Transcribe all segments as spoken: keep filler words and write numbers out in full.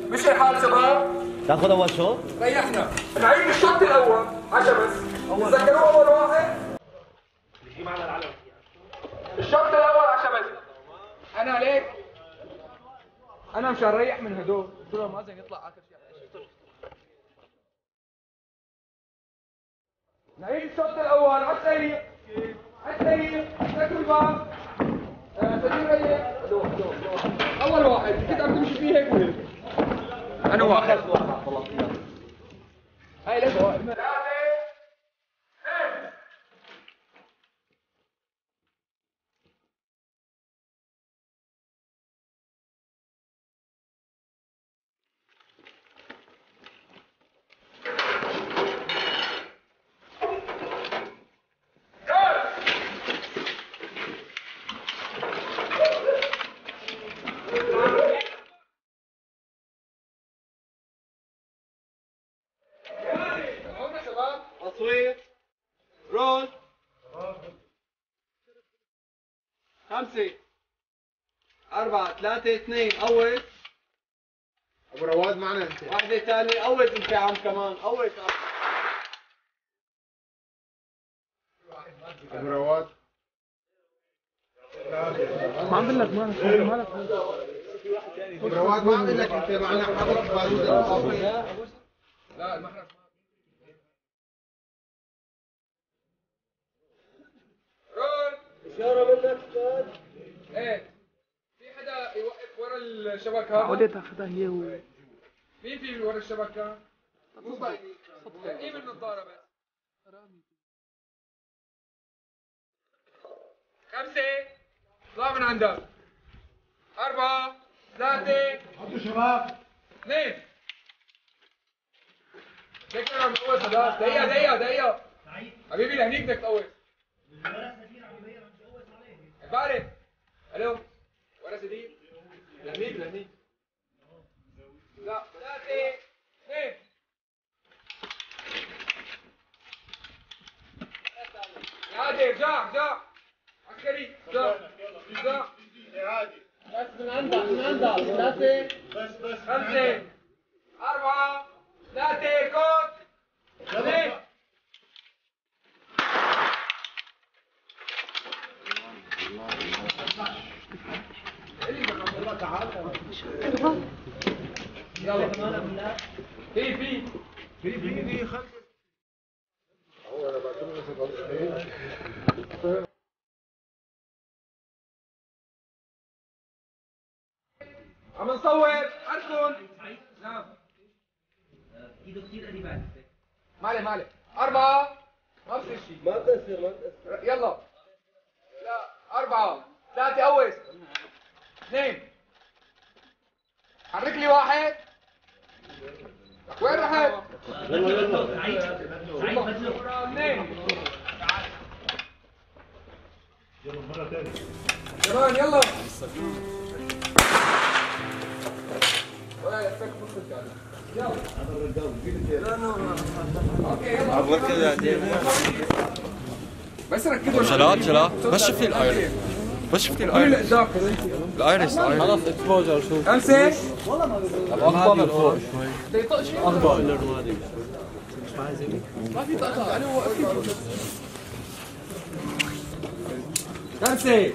مش الحال شباب؟ تاخذ اول شوط؟ ريحنا. نعيد الشوط الاول عشان بس. تذكروا اول واحد؟ نجي معنا العلم. الشوط الاول عشان بس. انا عليك. انا مش هريح من هدول، قلت له مازن يطلع اخر شيء. نعيد الشوط الاول على السريع. على السريع. سكروا الباب. سليم ريح. اول واحد كنت عم تمشي فيه هيك وهيك. انا واحد. هاي ليش واحد؟ تصوير رول خمسة أربعة ثلاثة اثنين أول أبو رواد معنا أنت واحدة ثانية أول أنت عم كمان أول أبو رواد ما عم بقول لك مالك مالك أبو رواد ما عم بقول لك أنت معنا حضرتك بارود الأصابع. لا المحرز رول إشارة منك أستاذ. ايه في حدا يوقف ورا الشبك هذا؟ عودة تاخذها هي و مين في ورا الشبكة؟ مو باين جيب النظارة بس. خمسة اطلع من عندك. أربعة ثلاثة حطوا شباب اثنين. ليك أنا مقوس خلاص. دقيقة دقيقة دقيقة حبيبي لهنيك بدك تقوس. بعرف. الو ورا سديد لهنيك لهنيك. لا ثلاثة اثنين. عادي ارجع ارجع عسكري ارجع ارجع بس من عندك من عندك ثلاثة بس بس خمسة أربعة ثلاثة كوت اثنين. يلا في في في في في خمسة هو أنا بعتبر عم نصور عندكم. نعم ايده كثير قريبة. مالي مالي. أربعة ما بصير شيء. ما تأثر ما تأثر. يلا لا أربعة ثلاثة أوس اثنين. حرك لي واحد. وين رحت؟ يلا يلا سعيد سعيد بدلو اثنين. يلا مرة ثانية. كمان يلا. ولا يسكت نص الكلام. يلا. اوكي يلا. عبر كذا بس ركزوا. شلات شلات بس شفتي الايرس بس شفتي الايرس الايرس خلاص اكسبوجر شوف خمسة. اخطر من فوق شوي يطق شيء. اخضر ما في طاقة انا واقف. خمسة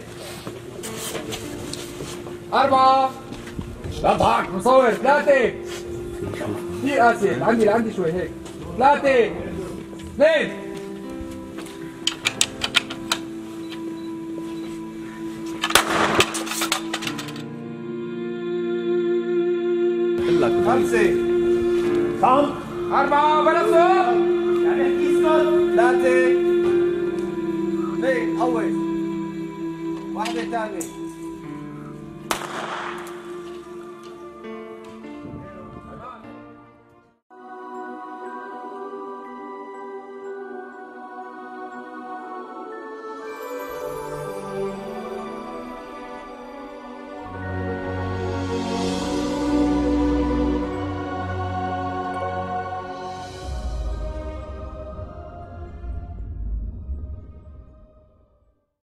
أربعة لا تضحك مصور ثلاثة كثير آسف عندي لعندي شوي هيك ثلاثة اثنين. خمسة صم أربعة بلا صوت يعني احكي اسكت. ثلاثة اثنين أول واحدة ثانية